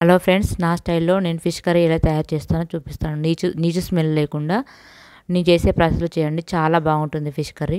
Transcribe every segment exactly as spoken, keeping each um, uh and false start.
Hello friends, నా స్టైల్లో నేను ఫిష్ కర్రీ ఎలా తయారు చేస్తానో చూపిస్తాను. నీచు నీచు స్మెల్ లేకుండా నేను చేసే ప్రాసెస్లో చేయండి, చాలా బాగుంటుంది fish curry.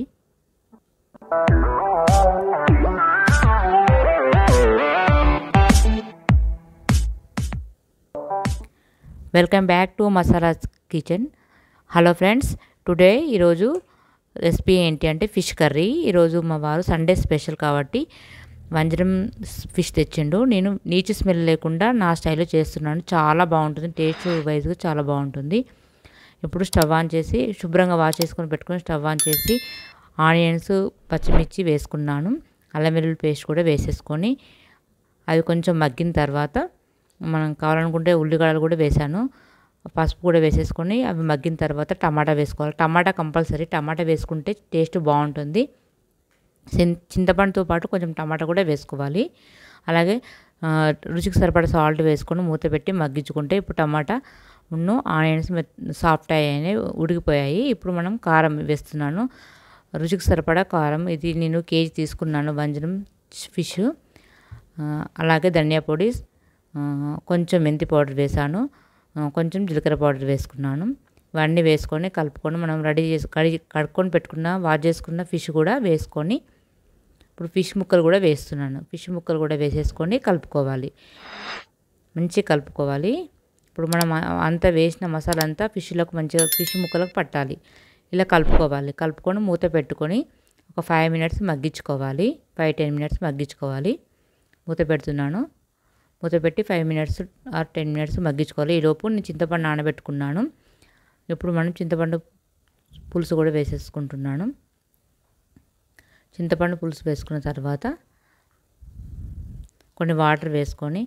Welcome back to Masala's kitchen. Hello friends, today ఈరోజు రెసిపీ ఏంటి అంటే ఫిష్ కర్రీ. ఈరోజు మా వారు సండే స్పెషల్ కాబట్టి వంజరం ఫిష్ తెచ్చిండు. నేను నీచు స్మెల్ లేకుండా నా స్టైల్లో చేస్తున్నాను, చాలా బాగుంటుంది, టేస్ట్ వైజ్గా చాలా బాగుంటుంది. ఇప్పుడు స్టవ్ ఆన్ చేసి శుభ్రంగా వాష్ చేసుకొని పెట్టుకొని స్టవ్ ఆన్ చేసి ఆనియన్స్, పచ్చిమిర్చి వేసుకున్నాను. అల్లం వెల్లుల్లి పేస్ట్ కూడా వేసేసుకొని అవి కొంచెం మగ్గిన తర్వాత మనం కావాలనుకుంటే ఉల్లిగడ్డలు కూడా వేసాను, పసుపు కూడా వేసేసుకొని అవి మగ్గిన తర్వాత టమాటా వేసుకోవాలి. టమాటా కంపల్సరీ, టమాటా వేసుకుంటే టేస్ట్ బాగుంటుంది. చింతపండుతో పాటు కొంచెం టమాటా కూడా వేసుకోవాలి. అలాగే రుచికి సరిపడా సాల్ట్ వేసుకొని మూత పెట్టి మగ్గించుకుంటే ఇప్పుడు టమాటా ఉన్ను ఆనియన్స్ సాఫ్ట్ అయ్యాయి, ఉడికిపోయాయి. ఇప్పుడు మనం కారం వేస్తున్నాను, రుచికి సరిపడా కారం. ఇది నేను కేజీ తీసుకున్నాను వంజరం ఫిష్. అలాగే ధనియా పొడి, కొంచెం మెంతి పౌడర్ వేసాను, కొంచెం జీలకర్ర పౌడర్ వేసుకున్నాను. ఇవన్నీ వేసుకొని కలుపుకొని మనం రెడీ చేసి కడిగి కడుక్కొని పెట్టుకున్న వాష్ చేసుకున్న ఫిష్ కూడా వేసుకొని ఇప్పుడు ఫిష్ ముక్కలు కూడా వేస్తున్నాను. ఫిష్ ముక్కలు కూడా వేసేసుకొని కలుపుకోవాలి, మంచిగా కలుపుకోవాలి. ఇప్పుడు మనం అంతా వేసిన మసాలా అంతా ఫిష్లకు మంచిగా ఫిష్ ముక్కలకు పట్టాలి. ఇలా కలుపుకోవాలి. కలుపుకొని మూత పెట్టుకొని ఒక ఫైవ్ మినిట్స్ మగ్గించుకోవాలి. ఫైవ్ టెన్ మినిట్స్ మగ్గించుకోవాలి. మూత పెడుతున్నాను. మూత పెట్టి five minutes or ten minutes మగ్గించుకోవాలి. ఈలోపు నేను చింతపండు నానబెట్టుకున్నాను. ఇప్పుడు మనం చింతపండు పులుసు కూడా వేసేసుకుంటున్నాను. చింతపండు పులుసు వేసుకున్న తర్వాత కొన్ని వాటర్ వేసుకొని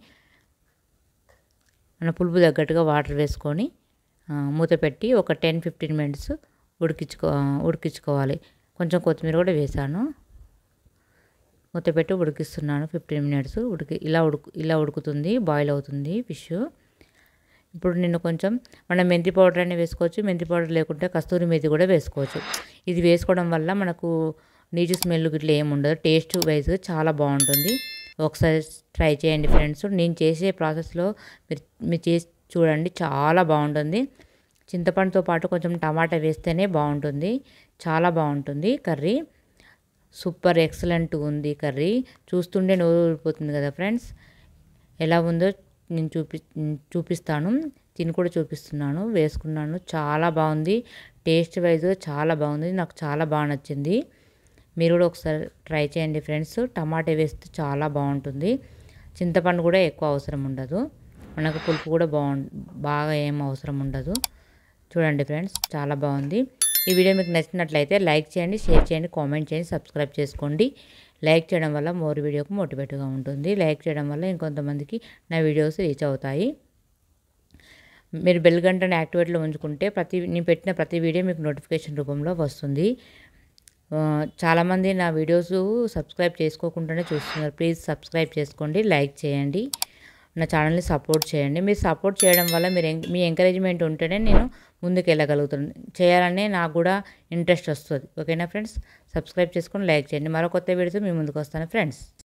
మన పులుపు తగ్గట్టుగా వాటర్ వేసుకొని మూత పెట్టి ఒక టెన్ ఫిఫ్టీన్ మినిట్స్ ఉడికించుకో ఉడికించుకోవాలి. కొంచెం కొత్తిమీర కూడా వేసాను. మూత పెట్టి ఉడికిస్తున్నాను ఫిఫ్టీన్ మినిట్స్. ఉడికి ఇలా ఉడుకు ఇలా ఉడుకుతుంది, బాయిల్ అవుతుంది ఫిష్. ఇప్పుడు నేను కొంచెం మనం మెంతి పౌడర్ అని వేసుకోవచ్చు, మెంతి పౌడర్ లేకుంటే కస్తూరి మేతి కూడా వేసుకోవచ్చు. ఇది వేసుకోవడం వల్ల మనకు నీచు స్మెల్ గిట్లా ఏమి ఉండదు, టేస్ట్ వైజ్గా చాలా బాగుంటుంది. ఒకసారి ట్రై చేయండి ఫ్రెండ్స్. నేను చేసే ప్రాసెస్లో మీరు మీరు చేసి చూడండి, చాలా బాగుంటుంది. చింతపండుతో పాటు కొంచెం టమాటా వేస్తేనే బాగుంటుంది, చాలా బాగుంటుంది కర్రీ. సూపర్ ఎక్సలెంట్ ఉంది కర్రీ. చూస్తుండే నోరు ఊరిపోతుంది కదా ఫ్రెండ్స్. ఎలా ఉందో నేను చూపి చూపిస్తాను తిని కూడా చూపిస్తున్నాను. వేసుకున్నాను, చాలా బాగుంది, టేస్ట్ వైజ్గా చాలా బాగుంది, నాకు చాలా బాగా నచ్చింది. మీరు కూడా ఒకసారి ట్రై చేయండి ఫ్రెండ్స్. టమాటా వేస్తే చాలా బాగుంటుంది. చింతపండు కూడా ఎక్కువ అవసరం ఉండదు, మనకు పులుపు కూడా బాగు బాగా ఏం అవసరం ఉండదు. చూడండి ఫ్రెండ్స్, చాలా బాగుంది. ఈ వీడియో మీకు నచ్చినట్లయితే లైక్ చేయండి, షేర్ చేయండి, కామెంట్ చేయండి, సబ్స్క్రైబ్ చేసుకోండి. లైక్ చేయడం వల్ల మోర్ వీడియోకి మోటివేట్గా ఉంటుంది. లైక్ చేయడం వల్ల ఇంకొంతమందికి నా వీడియోస్ రీచ్ అవుతాయి. మీరు బెల్ గంటను యాక్టివేట్లో ఉంచుకుంటే ప్రతి నేను పెట్టిన ప్రతి వీడియో మీకు నోటిఫికేషన్ రూపంలో వస్తుంది. చాలామంది నా వీడియోస్ సబ్స్క్రైబ్ చేసుకోకుండానే చూస్తున్నారు. ప్లీజ్ సబ్స్క్రైబ్ చేసుకోండి, లైక్ చేయండి, నా ఛానల్ని సపోర్ట్ చేయండి. మీరు సపోర్ట్ చేయడం వల్ల మీరు మీ ఎంకరేజ్మెంట్ ఉంటేనే నేను ముందుకు వెళ్ళగలుగుతాను, చేయాలనే నాకు కూడా ఇంట్రెస్ట్ వస్తుంది. ఓకేనా ఫ్రెండ్స్, సబ్స్క్రైబ్ చేసుకొని లైక్ చేయండి. మరో కొత్త వీడియోతో మీ ముందుకు వస్తాను ఫ్రెండ్స్.